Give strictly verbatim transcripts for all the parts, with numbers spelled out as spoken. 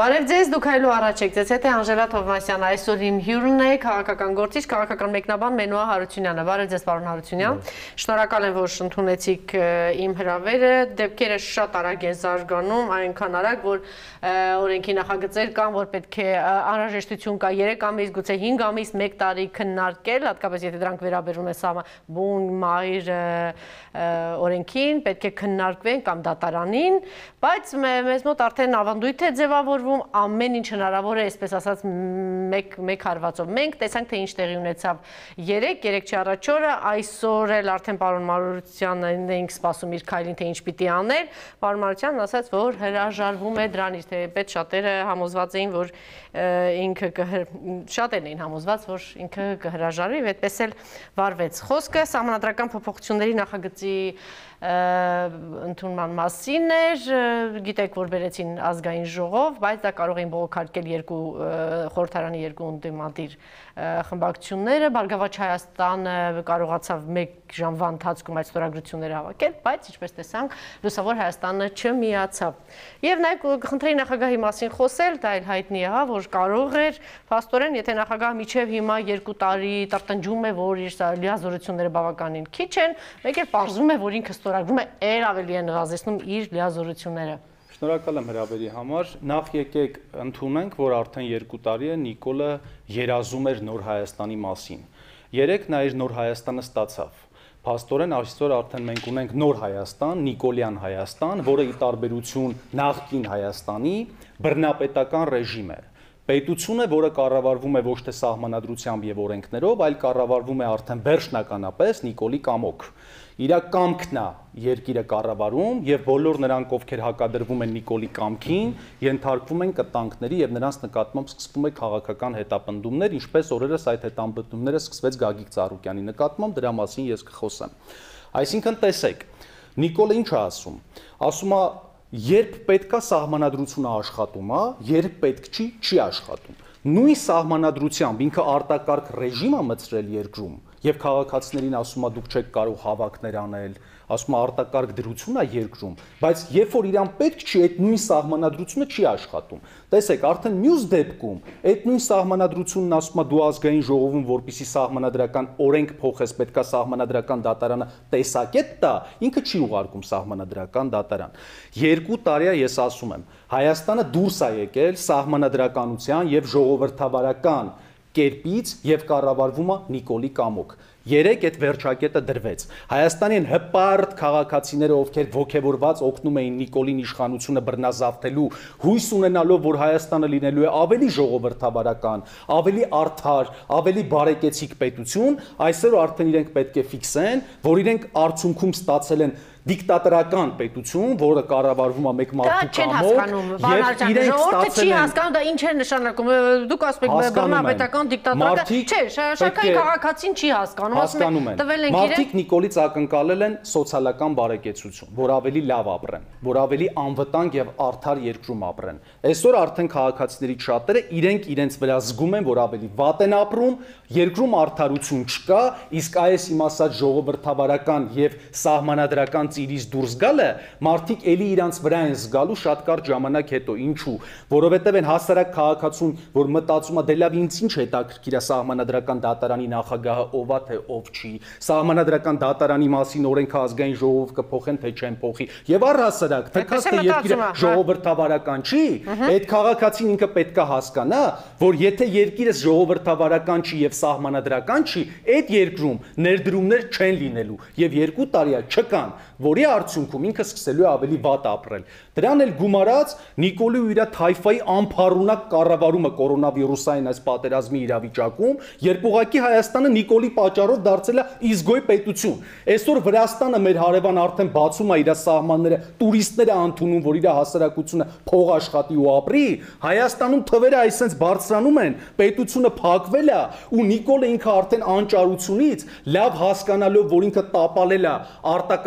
Բարև ձեզ, դուք այլու առաջ եք, ձեզ հետ է Անժելա Թովմասյանը, այսօր իմ հյուրն է քաղաքական գործիչ, քաղաքական մեկնաբան Մենուա Հարությունյանը։ Բարև ձեզ, պարոն Հարությունյան։ Շնորհակալ եմ, որ ընդունեցիք իմ հրավերը, դեպքերը շատ արագ են զարգանում, այնքան արագ, որ օրենքի նախագծեր կան, որ պետք է անհրաժեշտություն կա երեք ամիս, գուցե հինգ ամիս, մեկ տարի քննարկել, հատկապես եթե դրանք վերաբերում է բուն, մայր օրենքին, պետք է քննարկվեն կամ դատարանին, բայց մեզ մոտ արդեն ավանդույթ է ձևավորվում, ամեն ինչ հնարավոր է, այսպես ասած, մեկ հարվածով։ Մենք տեսանք, թե ինչ տեղի ունեցավ երեք, երեք չի առաջ օրը, այսօր էլ արդեն պարոն Հարությունյանն էինք սպասում իր քայլին, թե ինչ պիտի անել, պարոն Հարությունյանն ասաց, որ հրաժարվում է դրանից, թեպետ շատերը համոզված էին, որ ինքը շատերն էին համոզված, որ ինքը կհրաժարվի, այդպես էլ վարվեց խոսքը, սահմանադրական փոփոխությունների նախագծի ընդունման մասին էր, գիտեք, որ բերեցին ազգային ժողով, բայց դա կարող էին բողոքարկել երկու խորհրդարանի երկու ընդդիմադիր խմբակցությունները, Բարգավաճ Հայաստանը կարողացավ մեկ ժամվա ընթացքում այդ ստորագրությունները հավաքել, բայց ինչպես տեսանք, Լուսավոր Հայաստանը չմիացավ։ Եվ նաև կխնդրեի նախագահի մասին խոսել, դա էլ հայտնի է, որ կարող էր փաստորեն, եթե նախագահը մինչև հիմա երկու տարի տրտնջում է, որ իր լիազորությունները բավականին քիչ են, մեկ էլ պարզվում է, որ ինքը ստորագրում է եր ավելի է նվազեցնում իր լիազորությունները։ Շնորհակալ եմ հրավերի համար, նախ եկեք ընդունենք, որ արդեն երկու տարի է Նիկոլը երազում էր Նոր Հայաստանի մասին։ Երեք նա իր Նոր Հայաստանը ստացավ։ Փաստորեն այսօր արդեն մենք ունենք Նոր Հայաստան, Նիկոլյան Հայաստան, որը ի տարբերություն նախկին Հայաստանի բռնապետական ռեժիմ է։ Պետությունը, որը կառավարվում է ոչ թե սահմանադրությամբ եւ օրենքներով, այլ կառավարվում է արդեն վերջնականապես Նիկոլի կամոք։ Իր կամքն է երկիրը կառավարում եւ բոլոր նրանք, ովքեր հակադրվում են Նիկոլի կամքին, ենթարկվում են կտանքների եւ նրանց նկատմամբ սկսվում է քաղաքական հետապնդումներ, ինչպես օրերս այդ հետապնդումները սկսվեց Գագիկ Ծառուկյանի նկատմամբ, դրա մասին ես կխոսեմ։ Այսինքն տեսեք, Նիկոլը ինչ է ասում։ Ասում է, երբ պետքա սահմանադրությունը աշխատում է, երբ պետք չի, չի աշխատում։ Նույն սահմանադրությամբ ինքը արտակարգ ռեժիմ է մտցրել երկրում եւ քաղաքացիներին ասում է դուք չեք կարող հավաքներ անել, ասում է արտակարգ դրություն է երկրում, բայց երբ որ իրան պետք չի, այդ նույն սահմանադրությունը չի աշխատում։ Տեսեք, արդեն մյուս դեպքում այդ նույն սահմանադրությունն ասում է դու ազգային ժողովում, որպեսզի սահմանադրական օրենք փոխես, պետքա սահմանադրական դատարանը տեսակետ տա, ինքը չի ուղարկում սահմանադրական դատարան։ Երկու տարի է ես ասում եմ, Հայաստանը դուրս է եկել սահմանադրականության եւ ժողովրդավարական կերպից եւ կառավարվում է Նիկոլի կամոք։ Երեք այդ վերջակետը դրվեց։ Հայաստանի են հպարտ քաղաքացիները, ովքեր ոգևորված օգնում էին Նիկոլին իշխանությունը բռնազավթելու, հույս ունենալով, որ Հայաստանը լինելու է ավելի ժողովրդավարական, ավելի արդար, ավելի բարեկեցիկ պետություն, այսօր արդեն իրենք պետք է ֆիքսեն, որ իրենք արդյունքում ստացել են դիկտատորական պետություն, որը կառավարվում է մեկ մարդու կամոք, եւ իրենք ստացել են հասկանում, դա ինչ է նշանակում, դուք ասում եք բռնապետական դիկտատորական, չէ, շարժական քաղաքացին չի հասկանում, հասկանում են։ Մարդիկ Նիկոլից ակնկալել են սոցիալական բարեկեցություն, որ ավելի լավ ապրեն, որ ավելի անվտանգ եւ արդար երկրում ապրեն։ Այսօր արդեն քաղաքացիներից շատերը իրենք իրենց վրա զգում են, որ ավելի վատ են ապրում, երկրում արդարություն չկա, իսկ այս իմ ասած ժողովրդավարական եւ սահմանադրական ծիրից դուրս գալը, մարդիկ էլի իրանց վրա են զգալու շատ կարճ ժամանակ հետո, ինչու, որովհետև են հասարակ քաղաքացուն, որ մտածում է դե լավ ինձ ինչ հետաքրքիր է սահմանադրական դատարանի նախագահը ով է թե ով չի, սահմանադրական դատարանի մասին օրենքը ազգային ժողով կփոխեն թե չեն փոխի, եւ առհասարակ թեկած թե երկիրը ժողովրդավարական չի, այդ քաղաքացին ինքը պետք է հասկանա, որ եթե երկիրս ժողովրդավարական չի եւ սահմանադրական չի, այդ երկրում ներդրումներ չեն լինելու եւ երկու տարի է չկան, որի արդյունքում ինքը սկսելու է ավելի վատ ապրել։ Դրան էլ գումարած Նիկոլի ու իր թայֆայի անփառունակ կառավարումը կորոնավիրուսային այս պատերազմի իրավիճակում, երբ ուղղակի Հայաստանը Նիկոլի պատճառով դարձել է իզգոյ պետություն։ Այսօր Վրաստանը մեր հարևան արդեն բացում է իր սահմանները, տուրիստները ընդունում, որ իր հասարակությունը փող աշխատի ու ապրի, Հայաստանում թվերը այսպես բարձրանում են, պետությունը փակվել է ու Նիկոլը ինքը արդեն անճարությունից լավ հասկանալով, որ ինքը տապալել է արտակարգ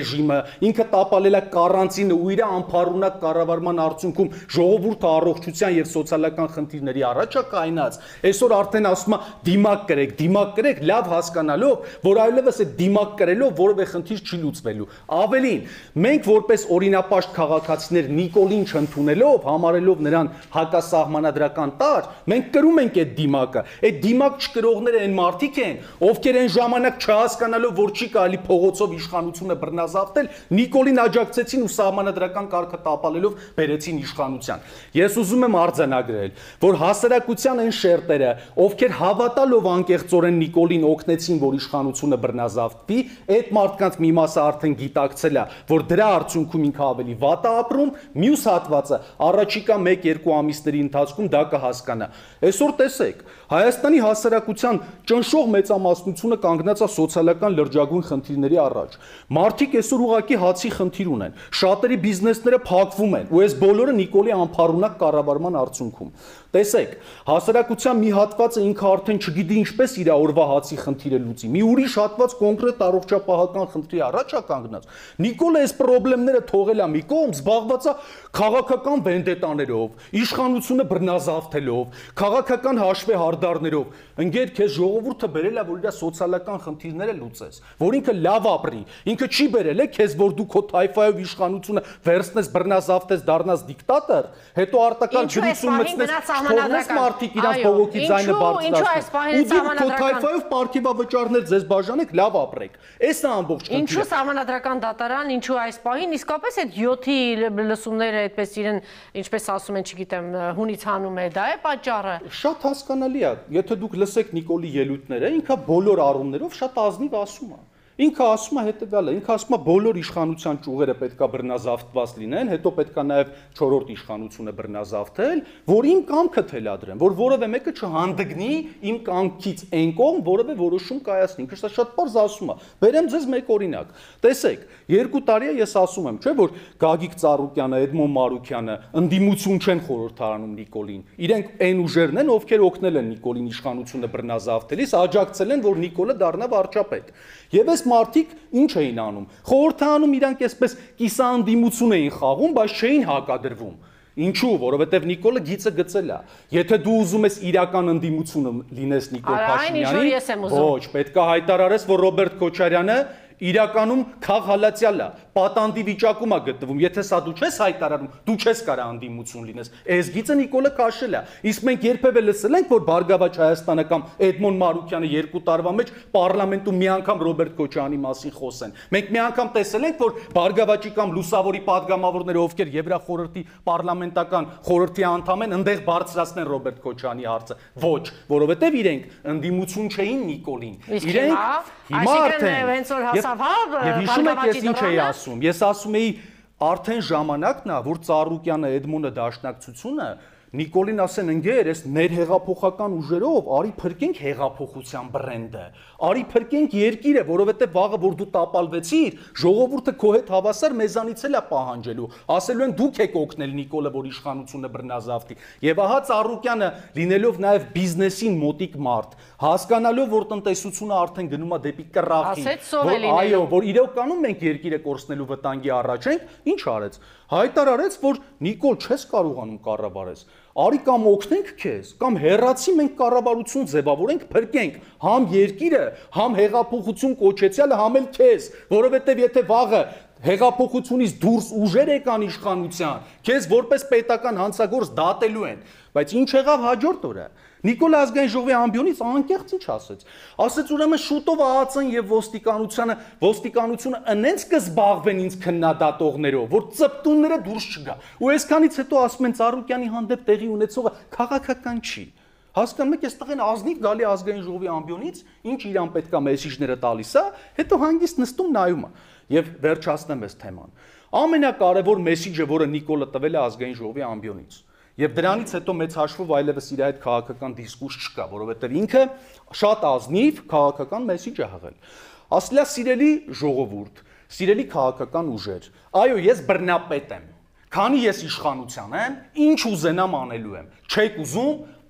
ռեժիմը, ինքը տապալել է կարանտինը ու իր անփառունակ կառավարման արդյունքում ժողովուրդը առողջության եւ սոցիալական խնդիրների առաջ է կայնած։ Այսօր արդեն ասում է դիմակ կրեք, դիմակ կրեք, լավ հասկանալով, որ այլևս այդ դիմակ կրելով որևէ խնդիր չի լուծվելու։ Ավելին, մենք որպես օրինապաշտ քաղաքացիներ Նիկոլին չընդունելով, համարելով նրան հակասահմանադրական տարր, մենք կրում ենք այդ դիմակը։ Այդ դիմակ չկրողները այն մարդիկ են, ովքեր այն ժամանակ չհասկանալով, որ չի կարելի փողոցով իշխանությունը բռնազավթել, Նիկոլին աջակցեցին ու սահմանադրական կարգը տապալելով բերեցին իշխանության։ Ես ուզում եմ արձանագրել, որ հասարակության այն շերտերը, ովքեր հավատալով անկեղծորեն Նիկոլին օգնեցին, որ իշխանությունը բռնազավթվի, այդ մարդկանց մի մասը արդեն գիտակցել է, որ դրա արդյունքում ինքը ավելի վատ է ապրում, մյուս հատվածը առաջիկա մեկ-երկու ամիսների ընթացքում դա կհասկանա։ Այսօր տեսեք, Հայաստանի հասարակության ճնշող մեծամասնությունը կանգնած է սոցիալական լրջագույն խնդիրների առաջ։ Մարդիկ այսօր ուղղակի հացի խնդիր ունեն, շատերի բիզնեսները փակվում են, ու այս բոլորը Նիկոլի անփառունակ կառավարման արդյունքում։ Տեսեք, հասարակության մի հատվածը ինքը արդեն չգիտի ինչպես իր օրվա հացի խնդիրը լուծի։ Մի ուրիշ հատված կոնկրետ առողջապահական խնդրի առաջ է կանգնած։ Նիկոլը այս խնդիրները թողել է մի կողմ, զբաղված է քաղաքական վենդետաներով, իշխանությունը բռնազավթելով, քաղաքական հաշվի հարդարներով։ Ընկեր, քեզ ժողովուրդը բերել է, որ իր սոցիալական խնդիրները լուծես, որ ինքը լավ ապրի։ Ինքը չի բերել է քեզ, որ դու քո թայֆայով իշխանությունը վերցնես, բռնազավթես, դառնաս դիկտատոր, հետո արտական ջրություն մտցնես, թողնես մարդիկ իրանց բողոքի ձայնը բարձրացնեն։ Ու դուք քո թայֆայով պարգևավճարներ ձեզ բաժանեք, լավ ապրեք։ Էս է ամբողջ խնդիրը։ Ինչու սահմանադրական դատարան, ինչու այս պահին իսկապես այդ յոթի լսումները այդպես իրեն, ինչպես ասում են, չգիտեմ, հունից հանում է, դա է պատճառը։ Շատ հասկանալի է, եթե դուք լսեք Նիկոլի ելույթները, ինքը բոլոր առումներով շատ ազնիվ ասում է։ Ինքը ասում է հետևյալը, ինքը ասում է բոլոր իշխանության ճյուղերը պետքա բռնազավթված լինեն, հետո պետքա նաև չորրորդ իշխանությունը բռնազավթել, որ իմ կամքը թելադրեն, որ որևէ մեկը չհանդգնի իմ կամքից այն կողմ որևէ որոշում կայացնի։ Ինքը շատ պարզ ասում է։ Բերեմ ձեզ մեկ օրինակ։ Տեսեք, երկու տարի է ես ասում եմ, չէ՞ որ Գագիկ Ծառուկյանը, Էդմոն Մարուկյանը ընդդիմություն չեն խորհրդարանում Նիկոլին։ Իրենք այն ուժերն են, ովքեր օգնել են Նիկոլին իշխանությունը բռնազավթելիս, աջակցել են, որ Նիկոլը դառնա վարչապետ։ Եվ այս մարդիկ ինչ էին անում։ Խորհրդանում իրանք այսպես կիսաանդիմություն էին խաղում, բայց չէին հակադրվում։ Ինչու, որովհետև Նիկոլը գիծը գծել է։ Եթե դու ուզում ես իրական ընդդիմությունը լինես Նիկոլ Փաշինյանի, ոչ, պետք է հայտարարես, որ Ռոբերտ Քոչարյանը իրականում քաղհալածյալ է, պատանդի վիճակում է գտնվում։ Եթե սա դու չես հայտարարում, դու չես կարող անդիմություն լինես։ Այս գիծը Նիկոլը քաշել է։ Իսկ մենք երբևէ լսել ենք, որ Բարգավաճ Հայաստանը կամ Էդմոն Մարուկյանը երկու տարվա մեջ պարլամենտում մի անգամ Ռոբերտ Քոչարյանի մասին խոսեն։ Մենք մի անգամ տեսել ենք, որ Բարգավաճի կամ Լուսավորի падգամավորները, ովքեր Եվրախորհրդի պարլամենտական խորհրդի անդամ են, ընդեղ բարձրացնեն Ռոբերտ Քոչարյանի հարցը։ Ոչ, որովհետև իրենք ընդդիմություն չէին Նիկոլին։ Իրենք հիմա արդեն Եվ հիշում եք ես ինչ էի ասում, ես ասում էի արդեն ժամանակն է, որ Ծառուկյանը, Էդմոնը, Դաշնակցությունը Նիկոլին ասեն ընկեր, այս ներհեղափոխական ուժերով արի փրկենք հեղափոխության բրենդը, արի փրկենք երկիրը, որովհետև վաղը որ դու տապալվեցիր, ժողովուրդը քո հետ հավասար մեզանից էլ է պահանջելու, ասելու են դուք եք օգնել Նիկոլը, որ իշխանությունը բռնազավթի։ Եվ ահա Ծառուկյանը, լինելով նաև բիզնեսին մոտիկ մարդ, հասկանալով, որ տնտեսությունը արդեն գնում է դեպի կռախի, որ այո, որ իրականում մենք երկիրը կորցնելու վտանգի առաջ ենք, ինչ արեց։ Հայտարարեց, որ Նիկոլ չես կարողանում կառավարես։ Արի կամ օգնենք քեզ, կամ հեռացի մենք կառավարություն ձևավորենք, փրկենք համ երկիրը, համ հեղափոխություն կոչեցյալը, համ էլ քեզ, որովհետև եթե վաղը հեղափոխությունից դուրս ուժեր եկան իշխանության, քեզ որպես պետական հանցագործ դատելու են, բայց ինչ եղավ հաջորդ օրը։ Նիկոլ ազգային ժողովի ամբիոնից անկեղծ ինչ ասեց։ Ասեց ուրեմն շուտով ԱԱԾ-ն եւ ոստիկանությունը, ոստիկանությունը ընենց կզբաղվեն ինձ քննադատողներով, որ ծպտունները դուրս չգա։ Ու այսքանից հետո ասում են Ծառուկյանի հանդեպ տեղի ունեցողը քաղաքական չի։ Հասկանում եք, այստեղ են ազնիվ գալի ազգային ժողովի ամբիոնից, ինչ իրան պետքա մեսիջները տալիս է, հետո հանգիստ նստում նայում է։ Եվ վերջացնեմ այս թեման։ Ամենակարևոր մեսիջը, որը Նիկոլը տվել է ազգային ժողովի ամբիոնից։ Եվ դրանից հետո մեծ հաշվով այլևս իր այդ քաղաքական դիսկուրս չկա, որովհետև ինքը շատ ազնիվ քաղաքական մեսիջ է հղել։ Ասել է սիրելի ժողովուրդ, սիրելի քաղաքական ուժեր, այո, ես բռնապետ եմ, քանի ես իշխանության եմ, ինչ ուզենամ անելու եմ, չեք ուզում,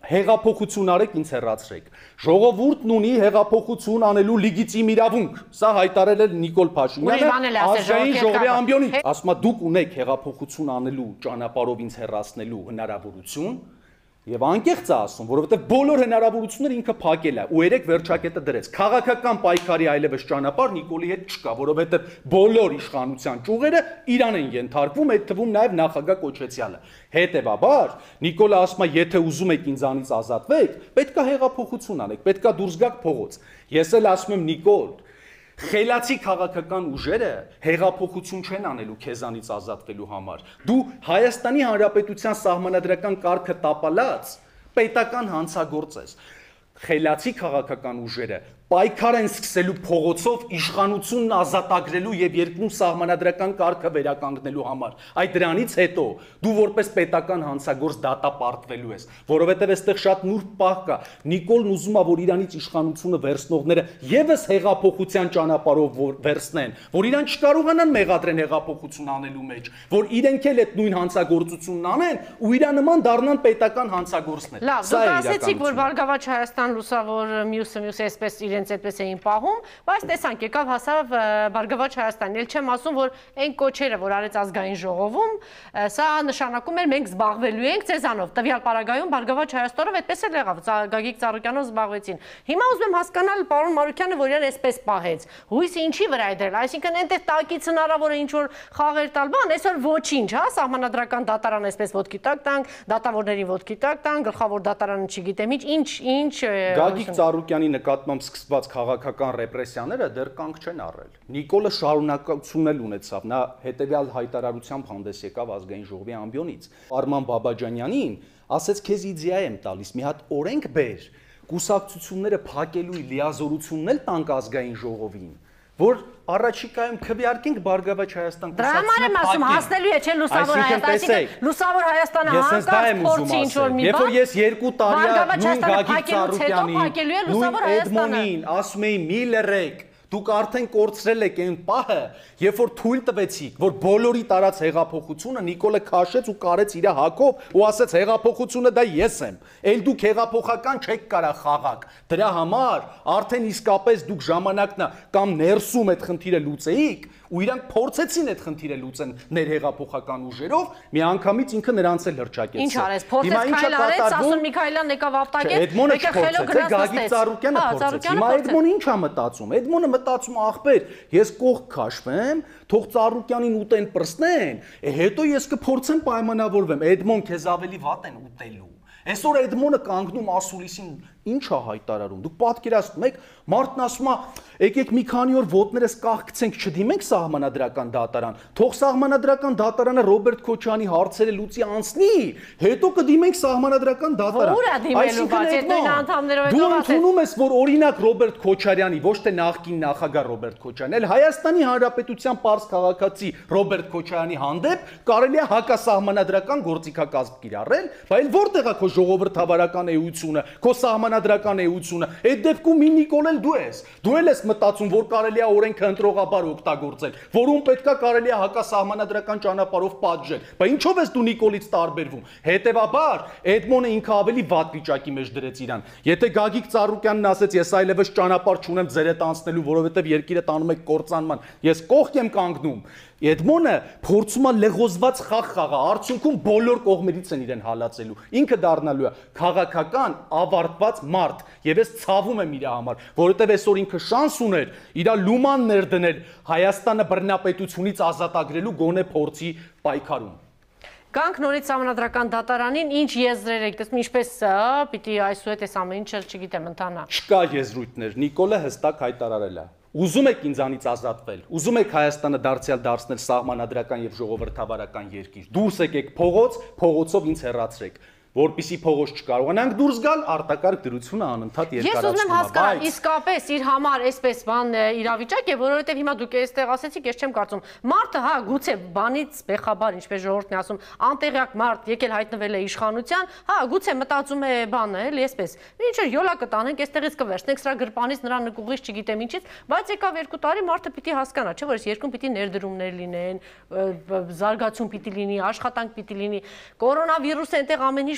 հեղափոխություն արեք, ինձ հեռացրեք։ Ժողովուրդն ունի հեղափոխություն անելու լեգիտիմ իրավունք։ Սա հայտարարել է Նիկոլ Փաշինյանը ազգային ժողովի ամբիոնից։ Ասում է դուք ունեք հեղափոխություն անելու ճանապարհով ինձ հեռացնելու հնարավորություն։ Եվ անկեղծ է ասում, որովհետև բոլոր հնարավորությունները ինքը փակել է ու երեք վերջակետը դրեց։ Քաղաքական պայքարի այլևս ճանապարհ Նիկոլի հետ չկա, որովհետև բոլոր իշխանության ճյուղերը իրան են ենթարկվում, այդ թվում նաև նախագահ կոչեցյալը։ Հետևաբար Նիկոլը ասում է, եթե ուզում եք ինձանից ազատվեք, պետք է հեղափոխություն անեք, պետք է դուրս գաք փողոց։ Ես էլ ասում եմ Նիկոլ, խելացի քաղաքական ուժերը հեղափոխություն չեն անելու քեզանից ազատվելու համար։ Դու Հայաստանի Հանրապետության սահմանադրական կարգը տապալած պետական հանցագործ ես։ Խելացի քաղաքական ուժերը պայքար են սկսելու փողոցով իշխանությունն ազատագրելու եւ երկրում սահմանադրական կարգը վերականգնելու համար։ Այդ դրանից հետո դու որպես պետական հանցագործ դատապարտվելու ես, որովհետեւ այստեղ շատ նուրբ պահ կա։ Նիկոլն ուզում է, որ իրանից իշխանությունը վերցնողները եւս հեղափոխության ճանապարհով վերցնեն, որ իրան չկարողանան մեղադրեն հեղափոխություն անելու մեջ, որ իրենք էլ այդ նույն հանցագործությունն անեն ու իրա նման դառնան պետական հանցագործներ։ Լավ, դուք ասեցիք, որ Բարգավաճ Հայաստան, լուսավոր մյուսը մյուսը այսպես իրենց այդպես էին պահում, բայց տեսանք եկավ հասավ Բարգավաճ Հայաստանն, էլ չեմ ասում, որ այն կոչերը, որ արեց ազգային ժողովում, սա նշանակում էր մենք զբաղվելու ենք ցեզանով, տվյալ պարագայում Բարգավաճ Հայաստանով այդպես էլ եղավ, Գագիկ Ծառուկյանով զբաղվեցին։ Հիմա ուզում եմ հասկանալ պարոն Մարուկյանը, որ իրեն այսպես պահեց, հույսը ինչի վրա է դրել, այսինքն այնտեղ տակից հնարավոր է ինչ որ խաղեր տալ, բան, այսօր ոչինչ, հա, սահմանադրական դատարան այսպես ոտքի տակ տանք, դատավորներին ոտքի տակ տան, գլխավոր դատարանը չգիտեմ ինչ, ինչ, ինչ Գագիկ Ծառուկյանի նկատմամբ սկսված քաղաքական ռեպրեսիաները դեռ կանգ չեն առել։ Նիկոլը շարունակություն էլ ունեցավ, նա հետևյալ հայտարարությամբ հանդես եկավ ազգային ժողովի ամբիոնից։ Արման Բաբաջանյանին ասեց, քեզ իդեա եմ տալիս, մի հատ օրենք բեր, կուսակցությունները փակելու լիազորությունն էլ տանք ազգային ժողովին, որ առաջիկայում քվեարկենք Բարգավաճ Հայաստան կուսակցությունը փակել։ Դրա համար եմ ասում, հասնելու է, չէ՞ լուսավոր Հայաստանը, լուսավոր Հայաստանը հանկարծ փորձի ինչ որ մի բան։ Երբ որ ես երկու տարի նույն Գագիկ Ծառուկյանին, նույն Էդմոնին ասում էի՝ մի լռեք, դուք արդեն կորցրել եք այն պահը, երբ որ թույլ տվեցիք, որ բոլորի տարած հեղափոխությունը Նիկոլը քաշեց ու կարեց իր հակով ու ասեց հեղափոխությունը դա ես եմ։ Էլ դուք հեղափոխական չեք կարա խաղաք։ Դրա համար արդեն իսկապես դուք ժամանակն է կամ ներսում այդ խնդիրը լուծեիք ու իրանք փորձեցին այդ խնդիրը լուծեն ներհեղափոխական ուժերով, միանգամից ինքը նրանց էլ հրճակեց։ Ինչ արեց, փորձեց քայլ արեց, Սասուն Միքայելյանն եկավ ապտակեց, Էդմոնը չփորձեց, Գագիկ Ծառուկյանը փորձեց։ Հիմա Էդմոնը ի՞նչ է մտածում։ Էդմոնը մտածում ախպեր, ես կողք քաշվեմ, թող Ծառուկյանին ուտեն պրսնեն, հետո ես կփորձեմ պայմանավորվեմ։ Էդմոն քեզ ավելի վատ են ուտելու։ Այսօր Էդմոնը կանգնում ասուլիսին ինչ է հայտարարում։ Դուք պատկերացնում եք, մարդն ասում է, եկեք մի քանի օր ոտներս կախկցենք, չդիմենք սահմանադրական դատարան։ Թող սահմանադրական դատարանը Ռոբերտ Քոչարյանի հարցերը լուծի անցնի, հետո կդիմենք սահմանադրական դատարան։ Ո՞ւր է դիմելու, բայց այդ նույն անդամներով եկավ։ Դու ընդունում ես, որ օրինակ Ռոբերտ Քոչարյանի, ոչ թե նախկին նախագահ Ռոբերտ Քոչարյանն, այլ Հայաստանի Հանրապետության պարզ քաղաքացի Ռոբերտ Քոչարյանի հանդեպ կարելի է հակասահմանադրական գործիքակազմ կիրառել, բայց որտեղ է քո ժողովրդավարական էությունը, քո սահմանադրական էությունը։ Այդ դեպքում մի Նիկոլ էլ դու ես։ Դու էլ ես մտածում, որ կարելի է օրենքը ընտրողաբար օգտագործել, որում պետքա կարելի է հակասահմանադրական ճանապարհով պատժել։ Բայց ինչով ես դու Նիկոլից տարբերվում։ Հետևաբար Էդմոնը ինքը ավելի վատ վիճակի մեջ դրեց իրան։ Եթե Գագիկ Ծառուկյանն ասեց, ես այլևս ճանապարհ չունեմ ձեր հետ անցնելու, որովհետև երկիրը տանում եք կործանման, ես կողք եմ կանգնում։ Էդմոնը փորձում է լեղոզված խաղ խաղա, արդյունքում բոլոր կողմերից են իրեն հալածելու։ Ինքը դառնալու է քաղաքական ավարտված մարդ, եւ ես ցավում եմ իր համար, որովհետեւ այսօր ինքը շանս ուներ իր լուման ներդնել Հայաստանը բռնապետությունից ազատագրելու գոնե փորձի պայքարում։ Կանք նորից սահմանադրական դատարանին, ինչ եզրեր եք տեսնում, ինչպես պիտի այսուհետ այս ամեն ինչը, չգիտեմ, ընթանա։ Չկա եզրույթներ, Նիկոլը հստակ հայտարարել է։ Ուզում եք ինձանից ազատվել, ուզում եք Հայաստանը դարձյալ դարձնել սահմանադրական եւ ժողովրդավարական երկիր։ Դուրս եկեք փողոց, փողոցով ինձ հեռացրեք, որպեսզի փողոց չկարողանանք դուրս գալ, արտակարգ դրությունը անընդհատ երկարացնում է։ Ես ուզում եմ հասկանալ, իսկապես իր համար այսպես բան իրավիճակ է, որովհետև հիմա դուք այստեղ ասեցիք, ես չեմ կարծում։ Մարդը, հա, գուցե բանից բեխաբար, ինչպես ժողովուրդն է ասում, անտեղյակ մարդ եկել հայտնվել է իշխանության, հա, գուցե մտածում է բանը, էլի այսպես։ Ինչ որ յոլա կտանենք, այստեղից կվերցնենք սրա գրպանից, նրա նկուղից, չգիտեմ ինչից, բայց եկավ երկու տարի մարդը պիտի հասկանա, չէ՞ որ այս երկրում պիտի ներդրումներ լինեն, զարգացում պիտի լինի, աշխատանք պիտի լինի, կորոնավիրուսը այնտեղ ամեն ինչ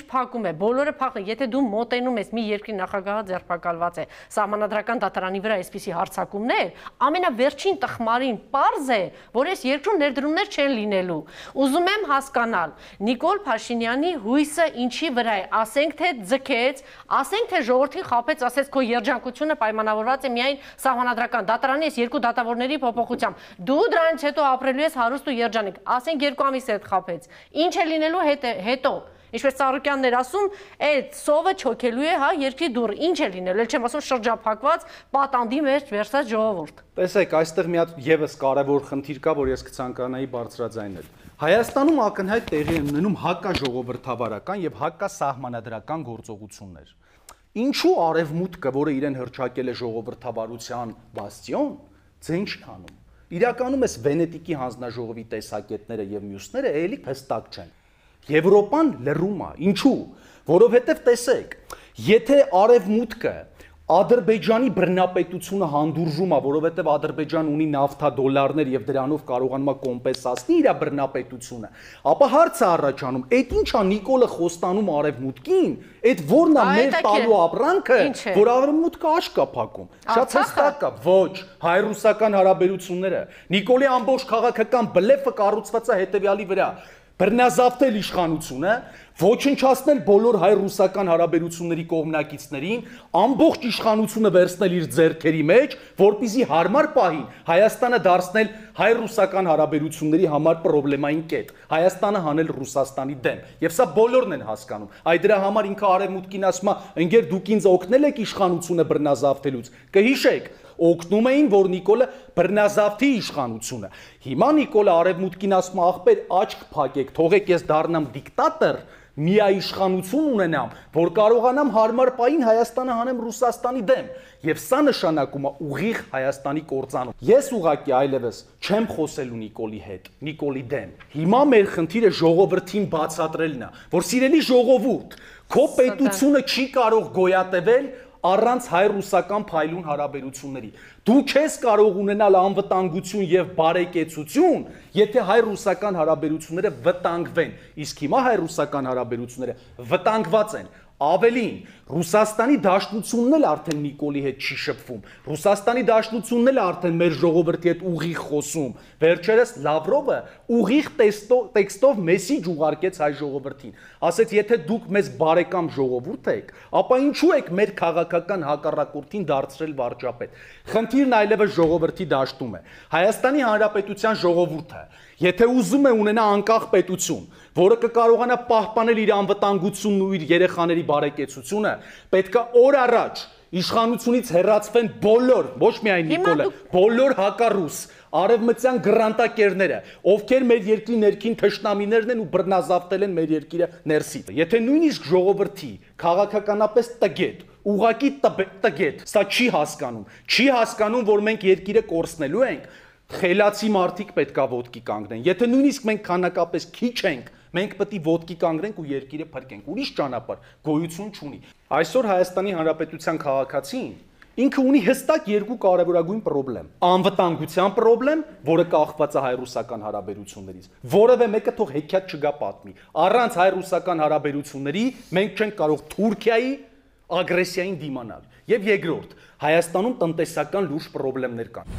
փակում է, բոլորը փախն, եթե դու մոտենում ես մի երկրի նախագահը ձերբակալված է, սահմանադրական դատարանի վրա այսպիսի հարձակումներ, ամենավերջին տխմարին պարզ է, որ այս երկրում ներդրումներ չեն լինելու։ Ուզում եմ հասկանալ, Նիկոլ Փաշինյանի հույսը ինչի վրա է, ասենք թե ձգեց, ասենք թե ժողովրդին խաբեց, ասեց քո երջանկությունը պայմանավորված է միայն սահմանադրական դատարանի այս երկու դատավորների փոփոխությամբ։ Դու դրանից հետո ապրելու ես հարուստ ու երջանիկ, ասենք երկու ամիս հետ խաբեց։ Ինչ է լինելու հետո, ինչպես Ծառուկյանն էր ասում, այդ սովը չոքելու է, հա, երկրի դուռը, ինչ է լինելու, էլ չեմ ասում շրջափակված պատանդի մեջ վերցած ժողովուրդ։ Տեսեք, այստեղ մի հատ եւս կարևոր խնդիր կա, որ ես կցանկանայի բարձրաձայնել։ Հայաստանում ակնհայտ տեղի են ունենում հակաժողովրդավարական եւ հակասահմանադրական գործողություններ։ Ինչու արևմուտքը, որը իրեն հռչակել է ժողովրդավարության բաստիոն, ձեն չի անում։ Իրականում էս Վենետիկի հանձնաժողովի տեսակետները եւ մյուսները էլի հստակ չեն։ Եվրոպան լռում է, ինչու՞, որովհետեւ տեսեք, եթե արևմուտքը Ադրբեջանի բռնապետությունը հանդուրժում է, որովհետև Ադրբեջան ունի նավթա դոլարներ եւ դրանով կարողանում է կոմպենսացնել իր բռնապետությունը, ապա հարց է առաջանում, այդ ի՞նչ է Նիկոլը խոստանում արևմուտքին, այդ ո՞րն է մեր տալու ապրանքը, որ արևմուտքը աշկ է փակում։ Շատ հստակ է, ոչ, հայ-ռուսական հարաբերությունները, Նիկոլի ամբողջ քաղաքական բլեֆը կառուցված է հետեւյալի վրա. բռնազավթել իշխանությունը, ոչնչացնել բոլոր հայ-ռուսական հարաբերությունների կողմնակիցներին, ամբողջ իշխանությունը վերցնել իր ձեռքերի մեջ, որպեսզի հարմար պահին Հայաստանը դարձնել հայ-ռուսական հարաբերությունների համար պրոբլեմային կետ, Հայաստանը հանել Ռուսաստանի դեմ, եւ սա բոլորն են հասկանում։ Այ դրա համար ինքը արևմուտքին ասում է, ընկեր դուք ինձ օգնել եք իշխանությունը բռնազավթելուց, կհիշեք, օգնում էին, որ Նիկոլը բռնազավթի իշխանությունը։ Հիմա Նիկոլը արևմուտքին ասում է, ախպեր, աչք փակեք, թողեք ես դառնամ դիկտատոր, միայնիշխանություն ունենամ, որ կարողանամ հարմար պահին Հայաստանը հանեմ Ռուսաստանի դեմ, եւ սա նշանակում է ուղիղ Հայաստանի կործանում։ Ես ուղղակի այլևս չեմ խոսելու Նիկոլի հետ, Նիկոլի դեմ։ Հիմա մեր խնդիրը ժողովրդին բացատրելն է, որ սիրելի ժողովուրդ, քո պետությունը չի կարող գոյատևել առանց հայ-ռուսական փայլուն հարաբերությունների։ Դու չես կարող ունենալ անվտանգություն եւ բարեկեցություն, եթե հայ-ռուսական հարաբերությունները վտանգվեն։ Իսկ հիմա հայ-ռուսական հարաբերությունները վտանգված են։ Ավելին, Ռուսաստանի Դաշնությունն էլ արդեն Նիկոլի հետ չի շփվում։ Ռուսաստանի Դաշնությունն էլ արդեն մեր ժողովրդի հետ ուղիղ խոսում։ Վերջերս Լավրովը ուղիղ տեքստով մեսիջ ուղարկեց հայ ժողովրդին։ Ասեց, եթե դուք մեզ բարեկամ ժողովուրդ եք, ապա ինչու եք մեր քաղաքական հակառակորդին դարձրել վարչապետ։ Խնդիրն այլևս ժողովրդի դաշտում է։ Հայաստանի Հանրապետության ժողովուրդը, եթե ուզում է ունենա անկախ պետություն, որը կկարողանա պահպանել իր անվտանգությունն ու իր երեխաների բարեկեցությունը, պետք է օր առաջ իշխանությունից հեռացվեն բոլոր, ոչ միայն Նիկոլը, բոլոր հակառուս, արևմտյան գռանտակերները, ովքեր մեր երկրի ներքին թշնամիներն են ու բռնազավթել են մեր երկիրը ներսից։ Եթե նույնիսկ ժողովրդի քաղաքականապես տգետ, ուղակի տգետ, սա չի հասկանում, չի հասկանում, որ մենք երկիրը կորցնելու ենք, խելացի մարդիկ պետքա ոտքի կանգնեն։ Եթե նույնիսկ մենք քանակապես քիչ ենք, մենք պետք է ոտքի կանգնենք ու երկիրը փրկենք։ Ուրիշ ճանապարհ գոյություն չունի։ Այսօր Հայաստանի Հանրապետության քաղաքացին ինքը ունի հստակ երկու կարևորագույն խնդրեմ. անվտանգության խնդրեմ, որը կախված է հայ-ռուսական հարաբերություններից։ Որևէ մեկը թող հեքիաթ չգա պատմի։ Առանց հայ-ռուսական հարաբերությունների մենք չենք կարող Թուրքիայի ագրեսիային դիմանալ։ Եվ երկրորդ, Հայաստանում տնտեսական լուրջ խնդիրներ կան։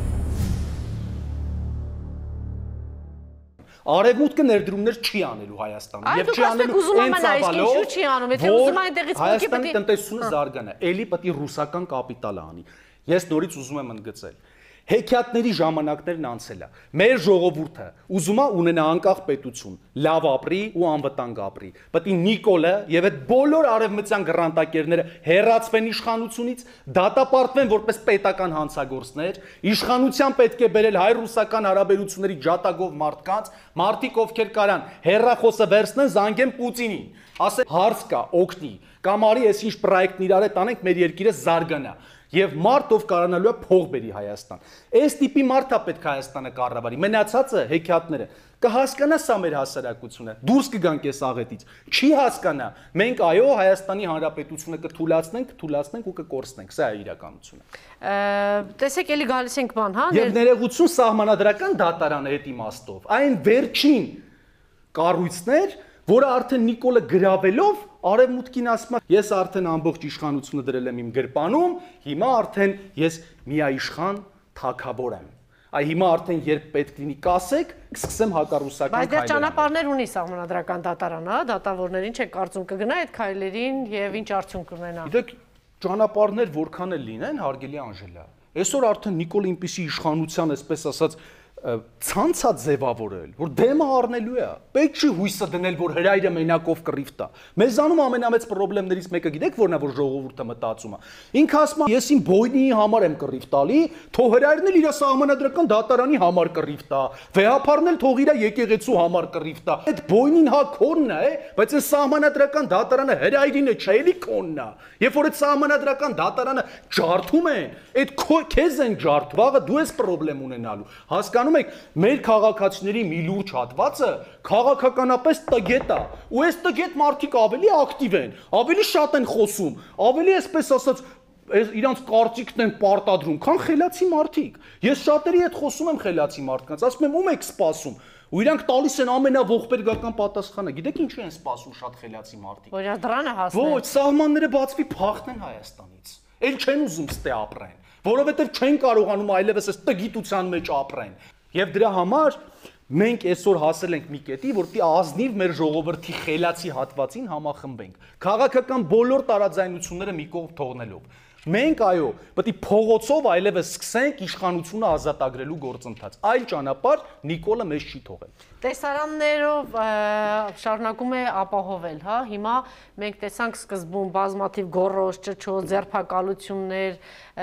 Արևմուտքը ներդրումներ չի անելու Հայաստանում եւ չի անելու այն ցավալով, որ Հայաստանի տնտեսությունը զարգանա, էլի պետք է ռուսական կապիտալը անի։ Ես նորից ուզում եմ ընդգծել, հեքիաթների ժամանակներն անցել է։ Մեր ժողովուրդը ուզում է ունենա անկախ պետություն, լավ ապրի ու անվտանգ ապրի։ Պետք է Նիկոլը եւ այդ բոլոր արևմտյան գռանտակերները հեռացվեն իշխանությունից, դատապարտվեն որպես պետական հանցագործներ, իշխանության պետք է բերել հայ-ռուսական հարաբերությունների ջատագով մարդկանց, մարդիկ ովքեր կարան հեռախոսը վերցնեն, զանգեն Պուտինին, ասեն հարց կա, օգնի, կամ արի այս ինչ պրոյեկտն իրար հետ անենք, մեր երկիրը զարգանա։ Եվ մարդ ով կարողանալու է փող բերի Հայաստան։ Այս տիպի մարդա պետք է Հայաստանը կառավարի։ Մնացածը հեքիաթները կհասկանա սա մեր հասարակությունը։ Դուրս կգանք այս աղետից։ Չի հասկանա։ Մենք այո Հայաստանի Հանրապետությունը կթուլացնենք, կթուլացնենք ու կկորցնենք։ Սա է իրականությունը։ Տեսեք, էլի գալիս ենք բան, հա։ Եվ ներողություն սահմանադրական դատարանը այդ իմաստով։ Այն վերջին կառույցներ, որը արդեն Նիկոլը գրավելով արևմուտքին ասում է, ես արդեն ամբողջ իշխանությունը դրել եմ իմ գրպանում, հիմա արդեն ես միայիշխան թագավոր եմ։ Այ հիմա արդեն երբ պետք լինի կասեք, կսկսեմ հակառուսական քայլեր։ Բայց դեռ ճանապարհներ ունի սահմանադրական դատարանը, հա, դատավորներին չէ կարծում կգնա այդ քայլերին եւ ինչ արդյունք կունենա։ Գիտեք, ճանապարհներ որքան էլ լինեն, հարգելի Անժելա, այսօր արդեն Նիկոլ ինպիսի իշխանության, այսպես ասած, ցանցա ձևավորել, որ դեմը առնելու է, պետք չի հույսը դնել, որ հրայրը մենակով կռիվ տա։ Մեզանում ամենամեծ խնդիրներից մեկը գիտեք որն է, որ ժողովուրդը մտածում է։ Ինքը ասում է, ես իմ բոյնիի համար եմ կռիվ տալի, թող հրայրն էլ իր սահմանադրական դատարանի համար կռիվ տա, վեհապարն էլ թող իր եկեղեցու համար կռիվ տա։ Այդ բոյնին հա քոնն է, բայց այս սահմանադրական դատարանը հրայրինը չէ, էլի քոնն է։ Երբ որ այդ սահմանադրական դատարանը ջարդում են, այդ քեզ են ջարդում, վաղը դու ես խնդրեմ ունենալու։ Հասկանում եք, մեր քաղաքացիների մի լուրջ հատվածը քաղաքականապես տգետ է, ու այս տգետ մարդիկ ավելի ակտիվ են, ավելի շատ են խոսում, ավելի այսպես ասած իրանց կարծիքն են պարտադրում, քան խելացի մարդիկ։ Ես շատերի հետ խոսում եմ խելացի մարդկանց, ասում եմ ում եք սպասում, ու իրանք տալիս են ամենաողբերգական պատասխանը։ Գիտեք ինչու են սպասում շատ խելացի մարդիկ։ Որ դրանը հասնեն։ Ոչ, սահմանները բացվի փախնեն Հայաստանից։ Էլ չեն ուզում ստե ապրեն, որովհետև չեն կարողանում այլևս այս տգիտության մեջ ապրեն։ Եվ դրա համար մենք այսօր հասել ենք մի կետի, որ պիտի ազնիվ մեր ժողովրդի խելացի հատվածին համախմբենք։ Քաղաքական բոլոր տարաձայնությունները մի կողմ թողնելով։ Մենք այո, պետք է փողոցով այլևս սկսենք իշխանությունը ազատագրելու գործընթաց։ Այլ ճանապարհ Նիկոլը մեզ չի թողել։ Տեսարաններով շարունակում է ապահովել, հա, հիմա մենք տեսանք սկզբում բազմաթիվ գոռոզ, ճչոց, ձերբակալություններ,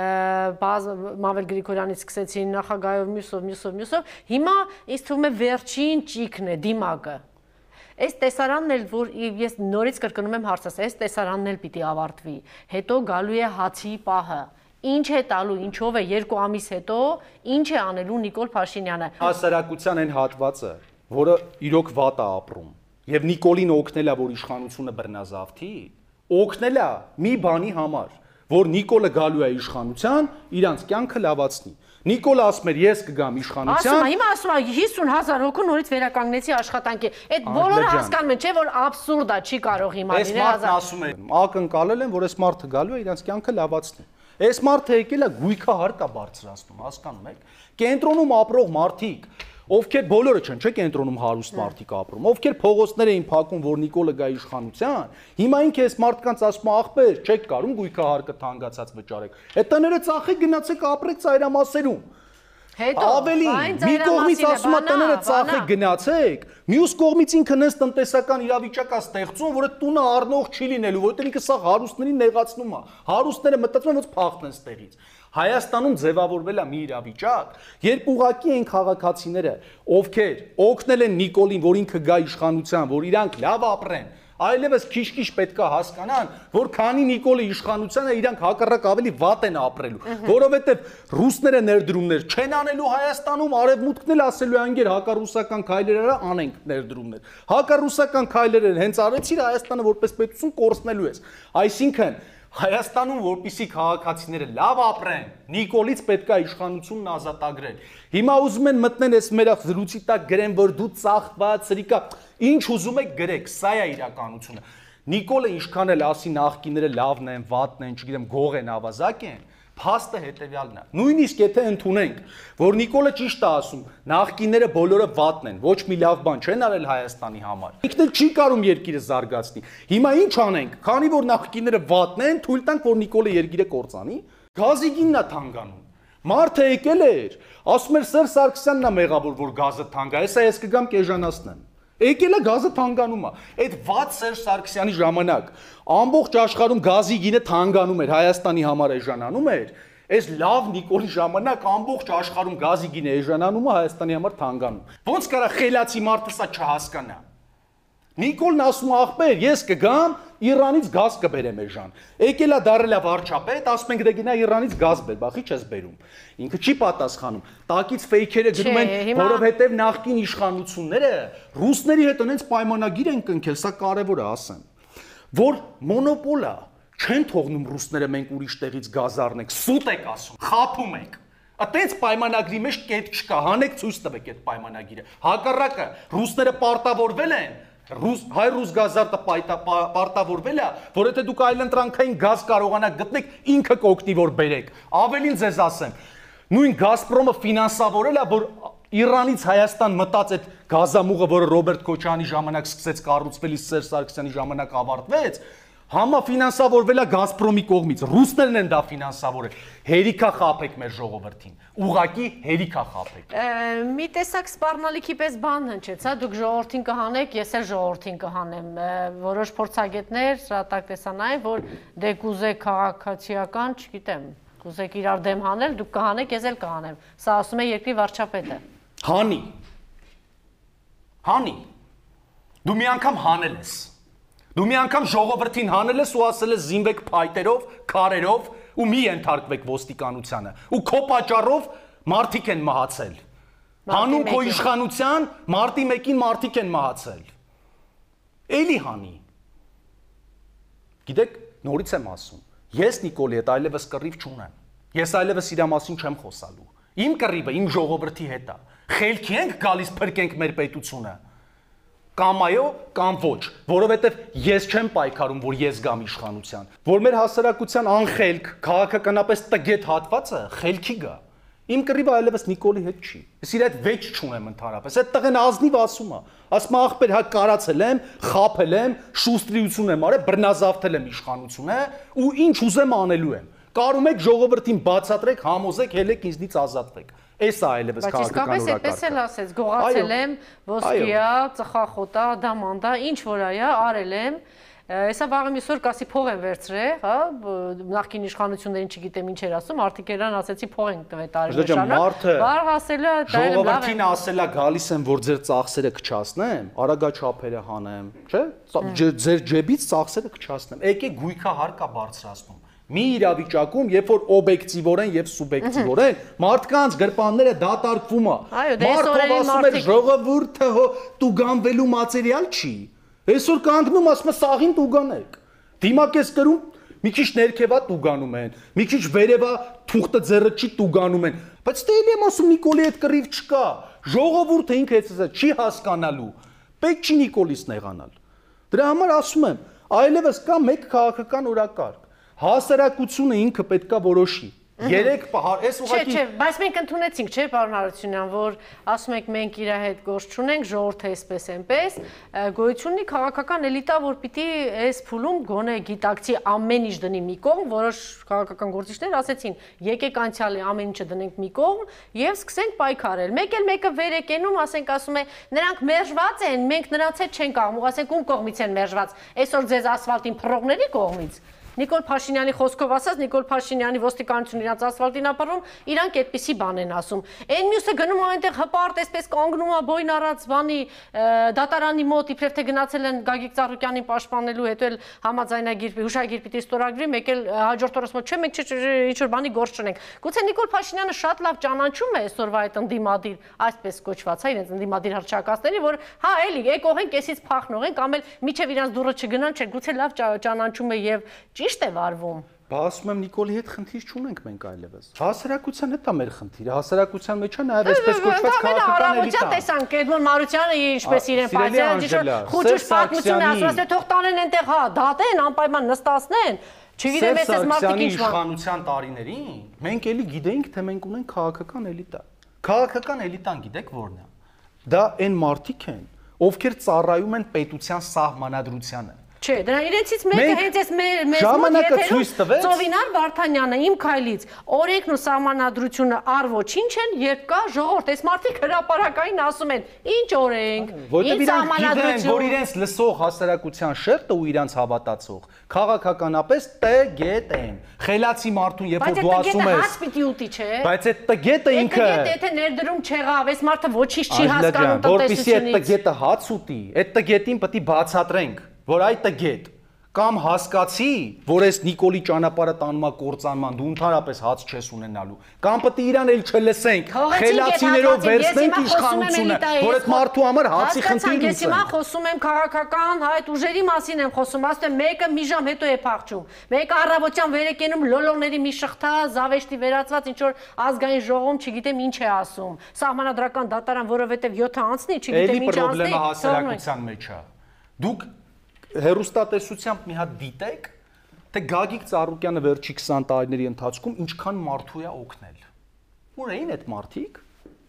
Մամել Գրիգորյանից սկսեցին նախագահով, մյուսով, մյուսով, մյուսով, հիմա ինձ թվում է վերջին ճիքն է, դիմակը։ Այս տեսարանն էլ, որ ես նորից կրկնում եմ հարցս, այս տեսարանն էլ պիտի ավարտվի, հետո գալու է հացի պահը, ինչ է տալու, ինչով է, երկու ամիս հետո, ինչ է անելու Նիկոլ Փաշինյանը։ Հասարակության այն հատվածը, որը իրոք վատ է ապրում, եւ Նիկոլին օգնել է, որ իշխանությունը բռնազավթի, օգնել է մի բանի համար, որ Նիկոլը գալու է իշխանության, իրանց կյանքը լավացնի։ Նիկոլը ասում էր, ես կգամ իշխանության։ Ասում է, հիմա ասում է հիսուն հազար հոգու նորից վերականգնեցի աշխատանքի։ Այդ բոլորը հասկանում են, չէ՞ որ աբսուրդ է, չի կարող հիմա լինել։ Այս մարդն ասում է, ակնկալել են, որ այս մարդը գալու է իրանց կյանքը լավացնի։ Այս մարդը եկել է գույքը հարկ է բարձրացնում, հասկանում եք։ Կենտրոնում ապրող մարդիկ, ովքեր բոլորը չեն, չէ՞ կենտրոնում հարուստ մարդիկ ապրում, ովքեր փողոցներ էին փակում, որ Նիկոլը գա իշխանության, հիմա ինքը այս մարդկանց ասում է, ախպեր, չեք կարում գույքը հարկը թանկացած վճարեք։ Այդ տները ծախեք, գնացեք ապրեք ծայրամասերում։ Հետո ավելին, մի կողմից ասում է տները ծախեք, գնացեք, մյուս կողմից ինքը նես տնտեսական իրավիճակ է ստեղծում, որը տունը առնող չի լինելու, որովհետև ինքը սա հարուստներին նեղացնում է։ Հարուստները մտածում են, ոնց փախնեն ստեղից։ Հայաստանում ձևավորվել է մի իրավիճակ, երբ ուղղակի են քաղաքացիները, ովքեր օգնել են Նիկոլին, որ ինքը գա իշխանության, որ իրանք լավ ապրեն, այլևս քիչ-քիչ պետքա հասկանան, որ քանի Նիկոլը իշխանության է, իրանք հակառակ ավելի վատ են ապրելու, որովհետև ռուսները ներդրումներ չեն անելու Հայաստանում, արևմուտքն էլ ասելու է անգեր հակառուսական քայլերը անենք ներդրումներ։ Հակառուսական քայլերը հենց արեցիր Հայաստանը որպես պետություն կորցնելու ես։ Այսինքն Հայաստանում որպիսի քաղաքացիները լավ ապրեն, Նիկոլից պետքա իշխանությունն ազատագրել։ Հիմա ուզում են մտնեն այս մեր զրույցի տակ գրեն, որ դու ծախված, սրիկա, ինչ ուզում եք գրեք, սա է իրականությունը։ Նիկոլը ինչքան էլ ասի նախկինները լավն են, վատն են, չգիտեմ, գող են, ավազակ են, փաստը հետևյալն է։ Նույնիսկ եթե ընդունենք, որ Նիկոլը ճիշտ է ասում, նախկինները բոլորը վատն են, ոչ մի լավ բան չեն արել Հայաստանի համար։ Ինքն էլ չի կարում երկիրը զարգացնի։ Հիմա ինչ անենք, քանի որ նախկինները վատն են, թույլ տանք, որ Նիկոլը երկիրը կործանի։ Գազի գինն է թանկանում։ Մարդը եկել էր, ասում էր Սերժ Սարգսյանն է մեղավոր, որ գազը թանկ է, հեսա ես կգամ կեժանացնեմ։ Եկել է գազը թանկանում է։ Այդ վատ Սերժ Սարգսյանի ժամանակ ամբողջ աշխարհում գազի գինը թանկանում էր, Հայաստանի համար էժանանում էր։ Այս լավ Նիկոլի ժամանակ ամբողջ աշխարհում գազի գինը էժանանում է, Հայաստանի համար թանկանում։ Ոնց կարա խելացի մարդը սա չհասկանա։ Նիկոլն ասում է, ախպեր, ես կգամ Իրանից գազ կբերեմ էժան։ Եկել է դարել է վարչապետ, ասում ենք դե գնա Իրանից գազ բեր, բախի չես բերում։ Ինքը չի պատասխանում։ Տակից ֆեյքերը գրում են, որովհետև նախկին իշխանությունները ռուսների հետ այնց պայմանագիր են կնքել, սա կարևոր է ասեմ, որ մոնոպոլ է, չեն թողնում ռուսները մենք ուրիշ տեղից գազ առնենք, սուտ եք ասում, խափում եք։ Այդպես պայմանագրի մեջ կետ չկա, հանեք ցույց տվեք այդ պայմանագիրը։ Հակառակը ռուսները պարտավորվել են Հայ-ռուս գազարտը պարտավորվել է, որ եթե դուք այլընտրանքային գազ կարողանաք գտնեք, ինքը կօգնի որ բերեք։ Ավելին ձեզ ասեմ, նույն Գազպրոմը ֆինանսավորել է, որ Իրանից Հայաստան մտած այդ գազամուղը, որը Ռոբերտ Քոչարյանի ժամանակ սկսեց կառուցվել, իսկ Սերժ Սարգսյանի ժամանակ ավարտվեց, համաֆինանսավորվել է Գազպրոմի կողմից, ռուսներն են դա ֆինանսավորել։ Հերիքա խաբեք մեր ժողովրդին, ուղղակի հերիքա խաբեք։ Մի տեսակ սպառնալիքի պես բան հնչեց, հա, դուք ժողովրդին կհանեք, ես էլ ժողովրդին կհանեմ։ Որոշ փորձագետներ հրատակ տեսանային, որ դե կուզեք քաղաքացիական, չգիտեմ, կուզեք իրար դեմ հանել, դուք կհանեք, ես էլ կհանեմ։ Սա ասում է երկրի վարչապետը։ Հանի։ Հանի։ Դու մի անգամ հանել ես։ Դու մի անգամ ժողովրդին հանել ես ու ասել ես զինվեք փայտերով, քարերով ու մի ենթարկվեք ոստիկանությանը։ Ու քո պատճառով մարդիկ են մահացել։ Հանուն քո իշխանության մարտի մեկին մարդիկ են մահացել։ Էլի հանի։ Գիտեք, նորից եմ ասում, ես Նիկոլի հետ այլևս կռիվ չունեմ։ Ես այլևս իր մասին չեմ խոսալու։ Իմ կռիվը իմ ժողովրդի հետ է։ Խելքի ենք գալիս փրկենք մեր պետությունը։ Կամ այո, կամ ոչ, որովհետև ես չեմ պայքարում, որ ես գամ իշխանության, որ մեր հասարակության անխելք, քաղաքականապես տգետ հատվածը խելքի գա։ Իմ կռիվը այլևս Նիկոլի հետ չի։ Ես իր հետ վեճ չունեմ ընդհանրապես։ Այդ տղեն ազնիվ ասում է։ Ասում է ախպեր, հա կարացել եմ, խաբել եմ, շուստրիություն եմ արել, բռնազավթել եմ իշխանությունը ու ինչ ուզեմ անելու եմ։ Կարում եք ժողովրդին բացատրեք, համոզեք, հելեք ինձնից ազատվեք։ Էս է այլևս քաղաքական օրակարգը։ Բայց իսկապես այդպես էլ ասեց, գողացել եմ, ոսկիա, ծխախոտա, դամանդա, ինչ որ այա, արել եմ։ Հեսա վաղը միսօր կասի փող են վերցրել, հա, նախկին իշխանություններին չգիտեմ ինչ էր ասում, արդիկ երան ասեցի փող են տվել տարեշրջանակ։ Բար ասելը դա էլ լավ է։ Ժողովրդին ասելա գալիս եմ, որ ձեր ծախսերը կչացնեմ, արագաչափերը հանեմ, չէ՞։ Ձեր ջեբից ծախսերը կչացնեմ։ Եկեք գույքա հարկա բարձրացնում։ Մի իրավիճակում, երբ որ օբյեկտիվորեն եւ սուբյեկտիվորեն մարդկանց գրպանները դատարկվում է։ Մարդը ասում է ժողովուրդը տուգանվելու մատերիալ չի։ Այսօր կանգնում ասում է սաղին տուգանեք։ Դիմակես կրում մի քիչ ներքևա տուգանում են, մի քիչ վերևա թուղթը ձեռը չի տուգանում են։ Բայց դե էլի եմ ասում Նիկոլի հետ կռիվ չկա։ Ժողովուրդը ինքը էս չի հասկանալու։ Պետք չի Նիկոլից նեղանալ։ Դրա համար ասում եմ, այլևս կա մեկ քաղաքական օրակարգ։ Հասարակությունը ինքը պետքա որոշի։ Երեք այս ուղղակի Չէ, չէ, բայց մենք ընդունեցինք, չէ, պարոն Հարությունյան, որ ասում եք մենք իր հետ գործ չունենք, ժողովուրդը էսպես այնպես, գոյություն ունի քաղաքական էլիտա, որ պիտի այս փուլում գոնե գիտակցի ամեն ինչ դնի մի կողմ, որոշ քաղաքական գործիչներ ասեցին, եկեք անցյալի ամեն ինչը դնենք մի կողմ եւ սկսենք պայքարել։ Մեկ էլ մեկը վեր է կենում, ասենք ասում է, նրանք մերժված են, մենք նրանց հետ չենք աղմուղ, ասենք ում կողմից են մերժված։ Այսօր ձեզ ասֆալտին փռողների կողմից։ Նիկոլ Փաշինյանի խոսքով ասած, Նիկոլ Փաշինյանի ոստիկանությունը իրաց ասֆալտին ապարում, իրանք այդպիսի բան են ասում։ Այն մյուսը գնում է այնտեղ հպարտ, այսպես կանգնում է բոյն առած բանի դատարանի մոտ, իբրև թե գնացել են Գագիկ Ծառուկյանին պաշտպանելու, հետո էլ համաձայնագիր հուշագիր պիտի ստորագրի, մեկ էլ հաջորդ օրը ասում է, չէ, մենք ինչ որ բանի գործ չունենք։ Գուցե Նիկոլ Փաշինյանը շատ լավ ճանաչում է այսօրվա այդ ընդդիմադիր, այսպես կոչված, հա, իրենց ընդդիմադիր հռչակացների, որ հա, էլի, եկող են, կեսից փախնող են, կամ էլ միջև իրանց դուրը չգնան, չէ, գուցե լավ ճանաչում է եւ ճիշտ է վարվում։ Բա ասում եմ Նիկոլի հետ խնդիր չունենք մենք այլևս։ Հասարակության հետ է մեր խնդիրը, հասարակության մեջ է նաև այսպես կոչված քաղաքական էլիտա։ Տեսանք Էդմոն Մարությանը ինչպես իրեն պայծառ խոճուր պատմություն է ասում, ասել թող տանեն այնտեղ, հա, դատեն, անպայման նստացնեն։ Չգիտեմ, ես այս մարդիկ ինչ բան։ Իշխանության տարիներին մենք էլի գիտեինք, թե մենք ունենք քաղաքական էլիտա։ Քաղաքական էլիտան գիտեք որն է։ Դա այն մարդիկ են, ովքեր ծառայում են պետության սահմանադրությանը։ Չէ, դրա իրենցից մեկը հենց այս մեր ժամանակը ցույց տվեց Ծովինար Վարդանյանը իմ քայլից օրենքն ու սահմանադրությունը առ ոչինչ են, երբ կա ժողովուրդ, այս մարդիկ հրապարակային ասում են, ինչ օրենք, ինչ սահմանադրություն, որ իրենց լսող հասարակության շերտը ու իրենց հավատացող քաղաքականապես տգետ են։ Խելացի մարդուն, երբ որ դու ասում ես, հաց պիտի ուտի, չէ։ Բայց այդ տգետը ինքը եթե ներդրում չեղավ, այս մարդը ոչինչ չի հասկանում տնտեսությունից։ Որպեսզի այդ տգետը հաց ուտի, այդ տգետին պետք է բացատրենք, որ այդ տգետ կամ հասկացի, որ այս Նիկոլի ճանապարհը տանում է կործանման, դու ընդհանրապես հաց չես ունենալու, կամ պետք է իրան էլ չլսենք, խելացիներով վերցնենք իշխանությունը, որ այդ մարդու համար հացի խնդիր լուծենք։ Ես հիմա խոսում եմ քաղաքական, հա, այդ ուժերի մասին եմ խոսում, ասում եմ մեկը մի ժամ հետո է փախչում, մեկը առավոտյան վեր է կենում լոլոների մի շղթա, զավեշտի վերածված ինչ որ ազգային ժողովում, չգիտեմ ինչ է ասում, սահմանադրական դատարան, որովհետև յոթը անցնի, չգիտեմ ինչ անցնի։ Էլի պրոբլեմը հասարակության մեջ է։ Դուք հեռուստատեսությամբ մի հատ դիտեք, թե Գագիկ Ծառուկյանը վերջի քսան տարիների ընթացքում ինչքան մարդու է օգնել։ Ուր էին այդ մարդիկ։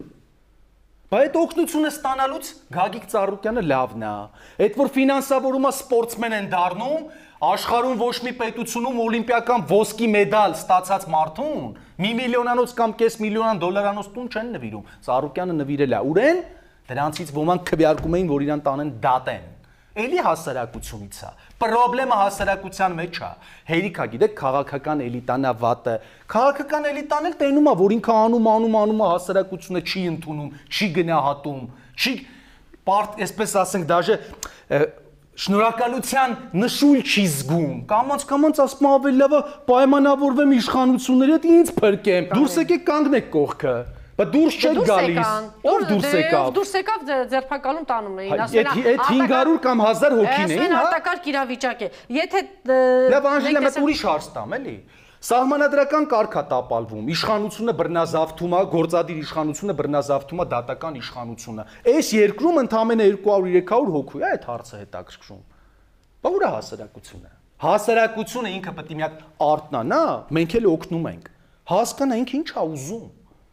Բայց այդ օգնությունը ստանալուց Գագիկ Ծառուկյանը լավն է։ Այդ որ ֆինանսավորումը սպորտսմեն են դառնում, աշխարհում ոչ մի պետությունում օլիմպիական ոսկի մեդալ ստացած մարդուն մի միլիոնանոց կամ կես միլիոնան դոլարանոց տուն չեն նվիրում։ Ծառուկյանը նվիրել է ուրեն, դրանցից ոմանք քվեարկում էին, որ իրան տանեն դատեն։ Էլի հասարակությունից է։ Պրոբլեմը հասարակության մեջ է։ Հերիքա գիտեք, քաղաքական էլիտան է վատը։ Քաղաքական էլիտան էլ տենում է, որ ինքը անում, անում, անում է, հասարակությունը չի ընդունում, չի գնահատում, չի պարտ, այսպես ասենք, դաժե շնորհակալության նշույլ չի զգում։ Կամած կամած ասում ավելի լավ է պայմանավորվեմ իշխանությունների հետ ինձ փրկեմ։ Դուրս եկեք կանգնեք կողքը։ Բայց դուրս չեք գալիս։ Ով դուրս եկավ։ Դուրս եկավ ձերբակալում տանում էին, ասում են։ Այդ հինգ հարյուր կամ հազար հոգին էին, հա։ Արտակարգ իրավիճակ է։ Եթե լավ Անժելա, մեկ ուրիշ հարց տամ, էլի։ Սահմանադրական կարգ է տապալվում, իշխանությունը բռնազավթում է, գործադիր իշխանությունը բռնազավթում է դատական իշխանությունը։ Այս երկրում ընդամենը երկու հարյուր երեք հարյուր հոգու է այդ հարցը հետաքրքրում։ Բա ուր է հասարակությունը։ Հասարակությունը ինքը պետք է մի հատ արտնանա, մենք էլ օգնում ենք։ Հասկանանք ինչ է ուզում։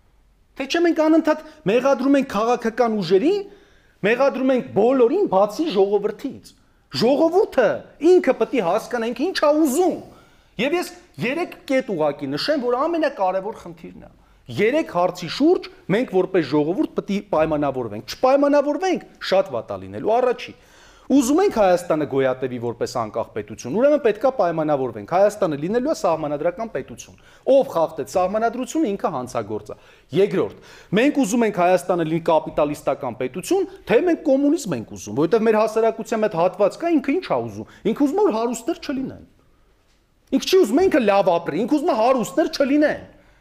Թե չէ մենք անընդհատ մեղադրում ենք քաղաքական ուժերին, մեղադրում ենք բոլորին, բացի ժողովրդից։ Ժողովուրդը ինքը պետք է հասկանանք ինչ է ուզում։ Եվ ես երեք կետ ուղակի նշեմ, որ ամենակարևոր խնդիրն է։ Երեք հարցի շուրջ մենք որպես ժողովուրդ պետք է պայմանավորվենք։ Չպայմանավորվենք, շատ վատ է լինելու։ Առաջի, ուզում ենք Հայաստանը գոյատևի որպես անկախ պետություն, ուրեմն պետքա պայմանավորվենք։ Հայաստանը լինելու է սահմանադրական պետություն։ Ով խախտեց սահմանադրությունը, ինքը հանցագործ է։ Երկրորդ, մենք ուզում ենք Հայաստանը լինի կապիտալիստական պետություն, թե մենք կոմունիզմ ենք ուզում, որովհետև մեր հասարակության հետ հատված կա, ինքը ինչ է ուզում։ Ինքը ուզում է որ հարուստներ չլինեն։ Ինքը չի ուզում ինքը լավ ապրի, ինքը ուզում է հարուստներ չլինեն։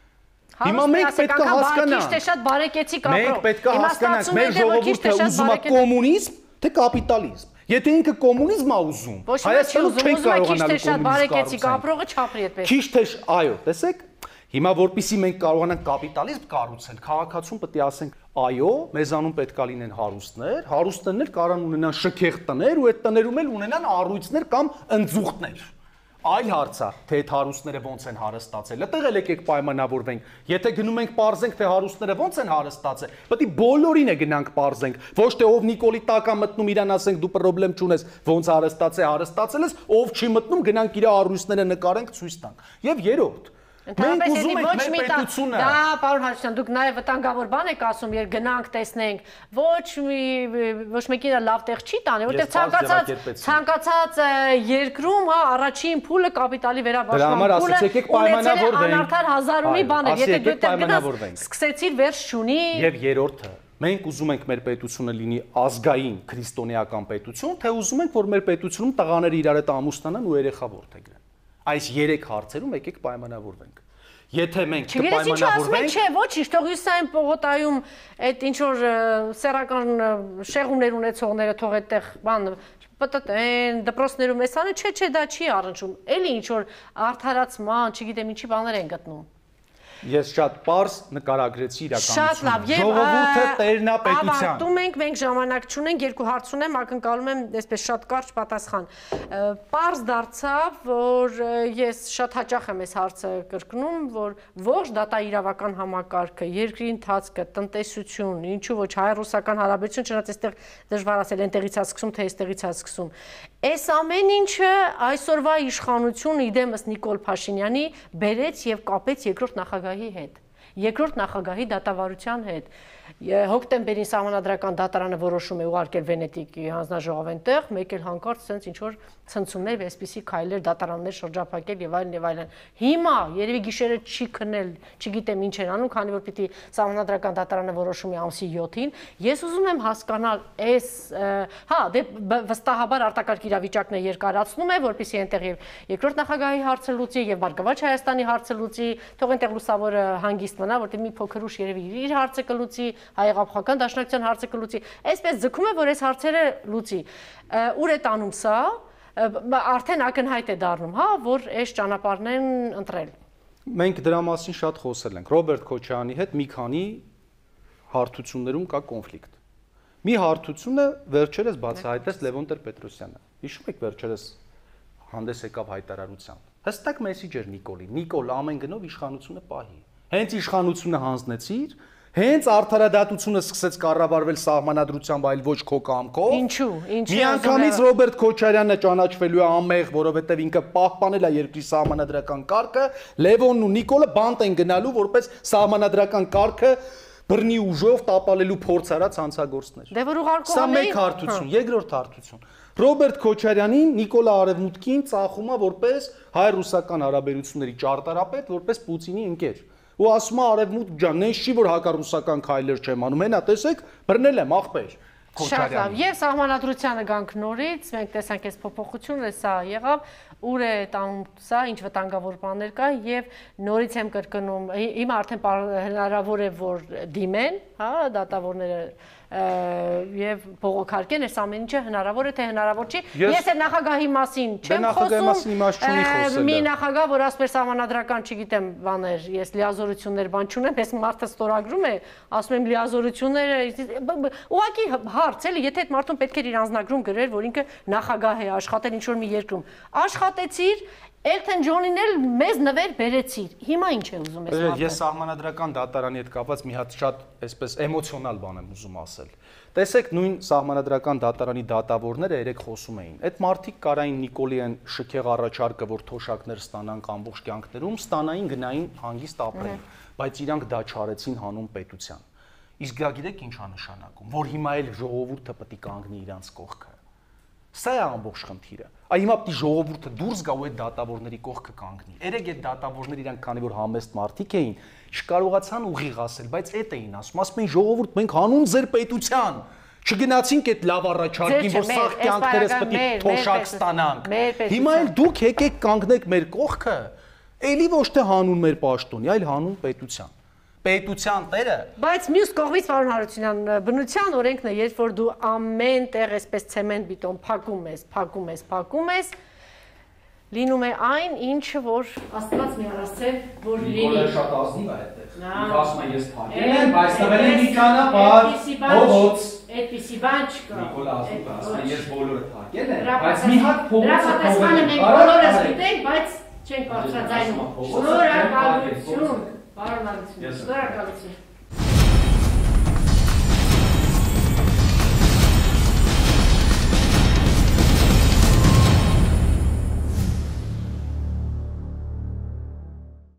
Հիմա մենք պետք է հասկանանք, թե շատ բարեկեցիկ ապրող։ Մենք պետք է հասկանանք, մեր ժողովուրդը ուզում է կոմունիզմ, թե կապիտալիզմ։ Եթե ինքը կոմունիզմ է ուզում, Հայաստանում չի կարողանալ բարեկեցիկ ապրողը չապրի այդպես։ Քիչ թե, այո, տեսեք, հիմա որպեսզի մենք կարողանանք կապիտալիզմ կառուցել, քաղաքացուն պետք է ասենք, այո, մեզանում պետք է լինեն հարուստներ, հարուստներն էլ կարան ունենան շքեղ տներ ու այդ տներում էլ ունենան առույցներ կամ ընձուղտներ։ Այլ հարց է, թե այդ հարուստները ոնց են հարստացել։ Այդտեղ էլ եկեք պայմանավորվենք։ Եթե գնում ենք պարզենք, թե հարուստները ոնց են հարստացել, պետք է բոլորին է գնանք պարզենք։ Ոչ թե ով Նիկոլի տակ է մտնում իրան ասենք դու պրոբլեմ չունես, ոնց հարստացե, հարստացել ես, ով չի մտնում գնանք իր առույցները նկարենք, ցույց տանք։ Եւ երրորդ, մենք ուզում ենք մեր պետությունը։ Դա, պարոն Հարությունյան, դուք նաև վտանգավոր բան եք ասում, երբ գնանք տեսնենք, ոչ մի ոչ մեկին լավ տեղ չի տանի, որտեղ ցանկացած ցանկացած երկրում, հա, առաջին փուլը կապիտալի վերաբաշխման փուլը անարդար հազարումի բան է, եթե դու գնաս սկսեցիր վերջ չունի։ Եվ երրորդը, մենք ուզում ենք մեր պետությունը լինի ազգային քրիստոնեական պետություն, թե ուզում ենք որ մեր պետությունում տղաները իրար հետ ամուսնանան ու երեխա որդեգրեն։ Այս երեք հարցերում եկեք պայմանավորվենք։ Եթե մենք կպայմանավորվենք, չէ, ոչինչ, թող Հյուսիսային պողոտայում այդ ինչ որ սեռական շեղումներ ունեցողները թող այդտեղ բան պտտեն, դպրոցներում էսանը, չէ, չէ, դա չի առնչում։ Էլի ինչ որ արդարացման, չգիտեմ ինչի բաներ են գտնում։ Ես շատ պարզ նկարագրեցի իրականությունը։ Շատ լավ, եւ ժողովուրդը տերն է պետության։ Ավարտում ենք, մենք ժամանակ չունենք, երկու հարց ունեմ, ակնկալում եմ այսպես շատ կարճ պատասխան։ Պարզ դարձավ, որ ես շատ հաճախ եմ այս հարցը կրկնում, որ ողջ դատաիրավական համակարգը, երկրի ընթացքը, տնտեսություն, ինչու ոչ հայ-ռուսական հարաբերություն, չնայած այստեղ դժվար ասել այնտեղից է սկսում, թե այստեղից է սկսում։ Այս ամեն ինչը այսօրվա իշխանությունը իդեմս Նիկոլ Փաշինյանի բերեց եւ կապեց երկրորդ նախագահի հետ, երկրորդ նախագահի դատավարության հետ։ Հոկտեմբերին սահմանադրական դատարանը որոշում է ուղարկել Վենետիկի հանձնաժողով այնտեղ, մեկ էլ հանկարծ sense ինչ որ ցնցումներ, այսպիսի քայլեր, դատարաններ շրջափակել եւ այլն եւ այլն։ Հիմա երևի գիշերը չի քնել, չգիտեմ ինչ են անում, քանի որ պիտի սահմանադրական դատարանը որոշում է ամսի յոթին։ Ես ուզում եմ հասկանալ այս, հա, դե վստահաբար արտակարգ իրավիճակն է երկարացնում է, որպեսզի այնտեղ եւ երկրորդ նախագահի հարցը լուծի եւ Բարգավաճ Հայաստանի հարցը լուծի, թող այնտեղ լուսավորը հանգիստ մնա, որտեղ մի փոքր ուշ երևի իր հարցը կլուծի, հայ-աղափական դաշնակցության հարցը կլուծի։ Այսպես ձգում է, որ այս հարցերը լուծի։ Ուր է տանում սա, արդեն ակնհայտ է դառնում, հա, որ այս ճանապարհն են ընտրել։ Մենք դրա մասին շատ խոսել ենք։ Ռոբերտ Քոչարյանի հետ մի քանի հարթություններում կա կոնֆլիկտ։ Մի հարթությունը վերջերս բացահայտեց Լևոն Տեր-Պետրոսյանը։ Հիշում եք վերջերս հանդես եկավ հայտարարությամբ։ Հստակ մեսիջ էր Նիկոլի։ Նիկոլ ամեն գնով իշխանությունը պահի։ Հենց իշխանությունը հանձնեցիր, հենց արդարադատությունը սկսեց կառավարվել սահմանադրությամբ, այլ ոչ քո կամքով։ Ինչու՞, ինչու՞։ Միանգամից Ռոբերտ Քոչարյանը ճանաչվելու է անմեղ, որովհետև ինքը պահպանել է երկրի սահմանադրական կարգը, Լևոնն ու Նիկոլը բանտ են գնալու, որպես սահմանադրական կարգը բռնի ուժով տապալելու փորձ արած հանցագործներ։ Դե որ ուղարկողը Սա մեկ հարթություն, երկրորդ հարթություն։ Ռոբերտ Քոչարյանին Նիկոլա Արևմուտքին ծախում է որպես հայ-ռուսական հարաբերությունների ճարտարապետ, որպես Պուտինի ընկեր։ Ու ասում է Արևմուտք ջան, նենց չի որ հակառուսական քայլեր չեմ անում, հենա տեսեք, բռնել եմ ախպեր։ Շատ լավ, եւ սահմանադրությանը գանք նորից, մենք տեսանք այս փոփոխությունը, սա եղավ, ուր է տանում սա, ինչ վտանգավոր բաներ կա եւ նորից եմ կրկնում, հիմա արդեն հնարավոր է որ դիմեն, հա, դատավորները եւ բողոքարկեն, այս ամեն ինչը հնարավոր է թե հնարավոր չի։ Ես այդ նախագահի մասին չեմ խոսում։ Մի նախագահ, որ ասում է սահմանադրական, չգիտեմ, բաներ, ես լիազորություններ բան չունեմ, ես մարդը ստորագրում է, ասում եմ լիազորությունները, ուղղակի հարց էլի, եթե այդ մարդուն պետք է իր անձնագրում գրեր, որ ինքը նախագահ է աշխատել ինչ որ մի երկրում։ Աշխատեցիր, Էլթոն Ջոնին էլ մեզ նվեր բերեցիր։ Հիմա ինչ է ուզում ես ասել։ Ես սահմանադրական դատարանի հետ կապված մի հատ շատ այսպես էմոցիոնալ բան եմ ուզում ասել։ Տեսեք, նույն սահմանադրական դատարանի դատավորները երեք խոսում էին։ Այդ մարդիկ կարային Նիկոլիան շքեղ առաջարկը, որ թոշակներ ստանանք ամբողջ կյանքներում, ստանային գնային հանգիստ ապրեն, բայց իրանք դա չարեցին հանուն պետության։ Իսկ դա գիտեք ինչ է նշանակում, որ հիմա էլ ժողովուրդը պետք է կանգնի իրանց կողքը։ Սա է ամբողջ խնդիրը։ Այ հիմա պիտի ժողովուրդը դուրս գա ու այդ դատավորների կողքը կանգնի։ Երեք այդ դատավորները իրանք քանի որ համեստ մարդիկ էին, չկարողացան ուղիղ ասել, բայց էդ էին ասում, ասում էին ժողովուրդ, մենք հանուն ձեր պետության չգնացինք այդ լավ առաջարկին, որ սաղ կյանքներս պետք է թոշակ ստանանք։ Հիմա էլ դուք եկեք կանգնեք մեր կողքը, էլի ոչ թե հանուն մեր պաշտոնի, այլ հանուն պետության։ Պետության տերը։ Բայց մյուս կողմից պարոն Հարությունյան, բնության օրենքն է, երբ որ դու ամեն տեղ այսպես ցեմենտ բիտոն փակում ես, փակում ես, փակում ես, լինում է այն, ինչը որ Աստված մի առասցել, որ լինի։ Նիկոլը շատ ազնիվ է այդտեղ։ Ինքը ասում է ես փակել եմ, բայց տվել եմ մի ճանապարհ, փողոց։ Այդպիսի բան չկա։ Նիկոլը ասում է, ասում է ես բոլորը փակել եմ, բայց մի հատ փողոցը փողել եմ։ Բոլորս գիտենք, բայց չենք բարձրաձայնում։ Շնորհակալություն։ Պարոն Հարությունյան, շնորհակալություն։